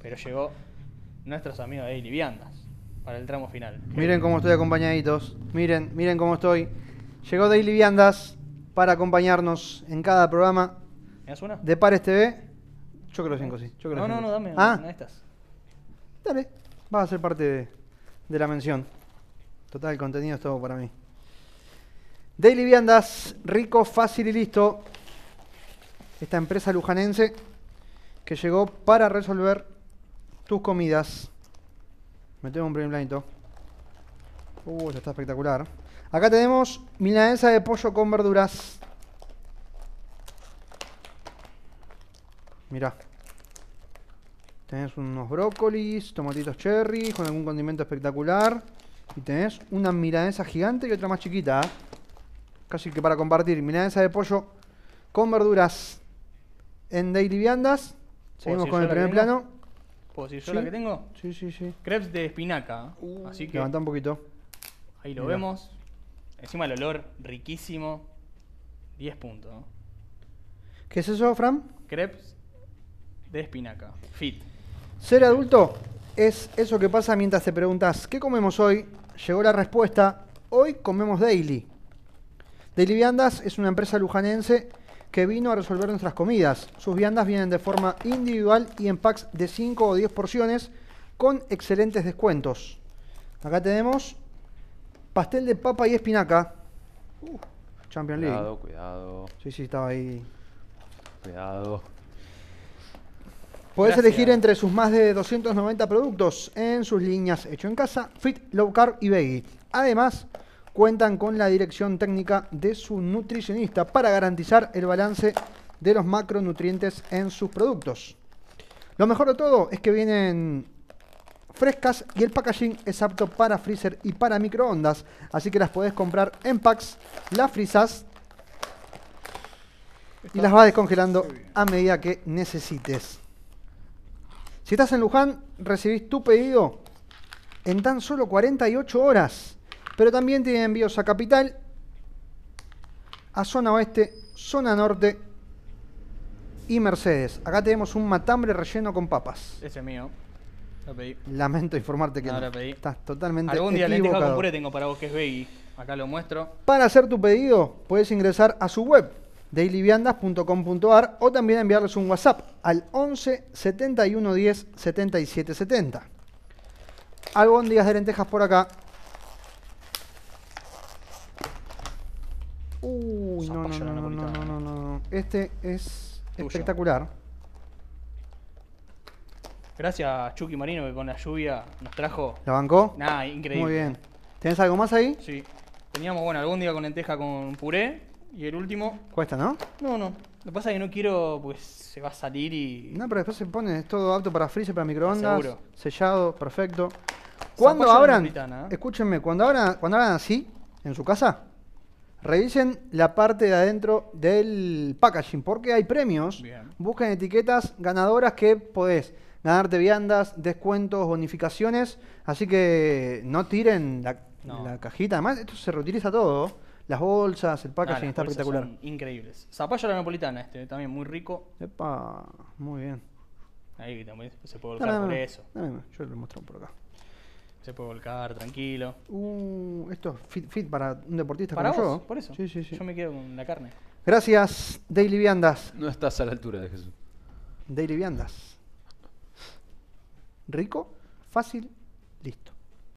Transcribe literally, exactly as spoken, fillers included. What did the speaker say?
Pero llegó nuestros amigos de Daily Viandas para el tramo final. Miren cómo estoy acompañaditos. Miren, miren cómo estoy. Llegó Daily Viandas para acompañarnos en cada programa. ¿Me das una? De Pares T V. Yo creo cinco, sí. Yo creo No, no, cinco. no, dame Ah, una de estas. dale. Vas a ser parte de, de la mención. Total, el contenido es todo para mí. Daily Viandas, rico, fácil y listo. Esta empresa lujanense que llegó para resolver tus comidas. Metemos un primer planito. Uh, esto está espectacular. Acá tenemos milanesa de pollo con verduras. Mirá. Tenés unos brócolis, tomatitos cherry con algún condimento espectacular. Y tenés una milanesa gigante y otra más chiquita, ¿eh? Casi que para compartir. Milanesa de pollo con verduras en Daily Viandas. Seguimos con el primer plano. ¿Puedo decir yo ¿Sí? la que tengo? Sí, sí, sí. Crepes de espinaca. Uh, Así que levanta un poquito. ahí lo Mirá. vemos. Encima el olor riquísimo. diez puntos. ¿no? ¿Qué es eso, Fran? Crepes de espinaca. Fit. Ser adulto es eso que pasa mientras te preguntas ¿qué comemos hoy? Llegó la respuesta. Hoy comemos Daily. Daily Viandas es una empresa lujanense que vino a resolver nuestras comidas. Sus viandas vienen de forma individual y en packs de cinco o diez porciones con excelentes descuentos. Acá tenemos pastel de papa y espinaca. Uh, Champions League. Cuidado, cuidado, Sí, sí, estaba ahí. cuidado. Podés Gracias. elegir entre sus más de doscientos noventa productos en sus líneas Hecho en Casa, Fit, Low Carb y Veggie. Además, cuentan con la dirección técnica de su nutricionista para garantizar el balance de los macronutrientes en sus productos. Lo mejor de todo es que vienen frescas y el packaging es apto para freezer y para microondas, así que las podés comprar en packs, las frizás y las vas descongelando a medida que necesites. Si estás en Luján, recibís tu pedido en tan solo cuarenta y ocho horas. Pero también tienen envíos a Capital, a Zona Oeste, Zona Norte y Mercedes. Acá tenemos un matambre relleno con papas. Ese es mío. Lo pedí. Lamento informarte que No, no. lo pedí. Estás totalmente Algún día lenteja con equivocado. puré tengo para vos que es veggie. Acá lo muestro. Para hacer tu pedido, puedes ingresar a su web, daily viandas punto com punto ar, o también enviarles un WhatsApp al once setenta y uno diez setenta y siete setenta. Albóndigas de lentejas por acá. Uy, no, no, Zapallo no, no, no, napolitano. no, no, no. Este es Tuyo. espectacular. Gracias Chucky Marino que con la lluvia nos trajo. ¿La bancó? Nada, increíble. Muy bien. ¿Tenés algo más ahí? Sí. Teníamos, bueno, algún día con lenteja con puré. Y el último. Cuesta, ¿no? No, no. Lo que pasa es que no quiero, pues se va a salir y. No, pero después se pone, es todo apto para freezer, para microondas, Seguro. sellado, perfecto. Cuando Zapallo abran, napolitana, ¿eh? escúchenme, cuando abran, cuando hagan así, en su casa, revisen la parte de adentro del packaging, porque hay premios. Bien. Busquen etiquetas ganadoras que podés ganarte viandas, descuentos, bonificaciones, así que no tiren la, No. la cajita. Además, esto se reutiliza todo. Las bolsas, el Ah, packaging las está bolsas espectacular. son increíbles. Zapallo a la napolitana este, también muy rico. Epa, muy bien. Ahí también se puede Dame, volcar por dame, eso. dame, yo lo muestro por acá. Se puede volcar tranquilo. Uh, esto es fit, fit para un deportista Para como vos, yo. por eso. Sí, sí, sí. Yo me quedo con la carne. Gracias, Daily Viandas. No estás a la altura de Jesús. Daily Viandas. Rico, fácil, listo.